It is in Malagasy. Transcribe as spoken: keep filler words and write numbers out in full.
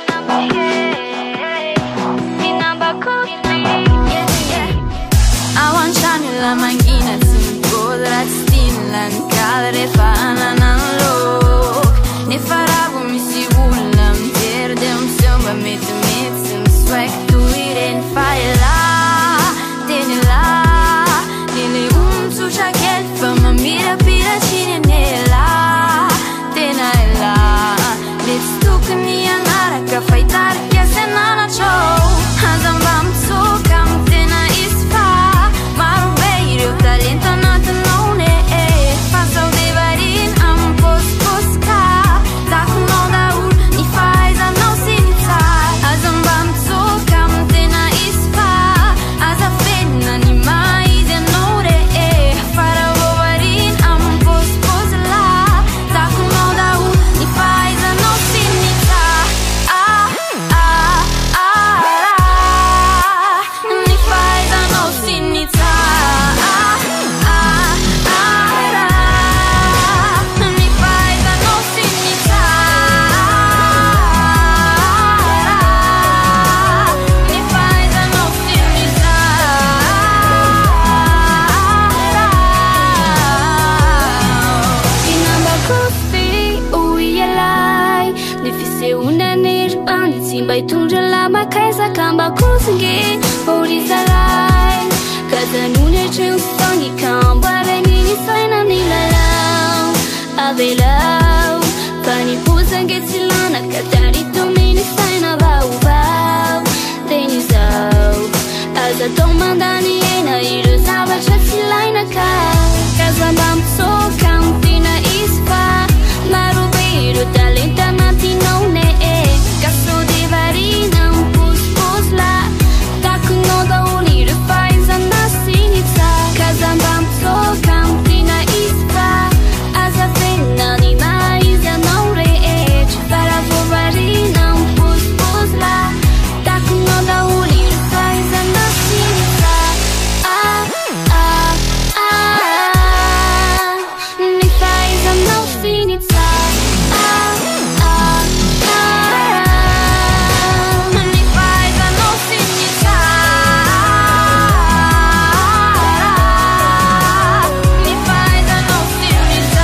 La manghina sunt podrat stillan kalre fananan lok ne farago mi si ullam terdem samba mit mit sim swag tu iren faila tenela nele um su jaquel fama mira pira chinela tenela let's talk ni anara ka faitar que senana show hazambam so kam tena isfa talento nato non è passa o devarin am post posca da no da un ni fai za no sinza azambam so kam tena isfa aza fenna ni mai de nore e fara o varin am post posla da no da un ni fai za no sinza ah ah ah ni fai za no sinza Bai tunja lama kaisa kamba kusingi horizalai Kaza nune chun songi kamba reni ni saina ni lalau Avelau Fani pusange silana katari tumi ni saina vau vau Deni zau Aza tomandani ena iru zava chasilaina ka Kaza mam so kantina ispa Maru beiru talenta nanti no ne e Kaso devarina un pus pus la Taku no da uniru faz a nasinitsa Kazambam so kantina ispa Aza fena ni mais a não re e Para vovarina un pus pus la Taku no da uniru faz a nasinitsa Ah, ah, ah Ni faz a nasinitsa Ah, ah, ah Ni faz a nasinitsa Ni faz a nasinitsa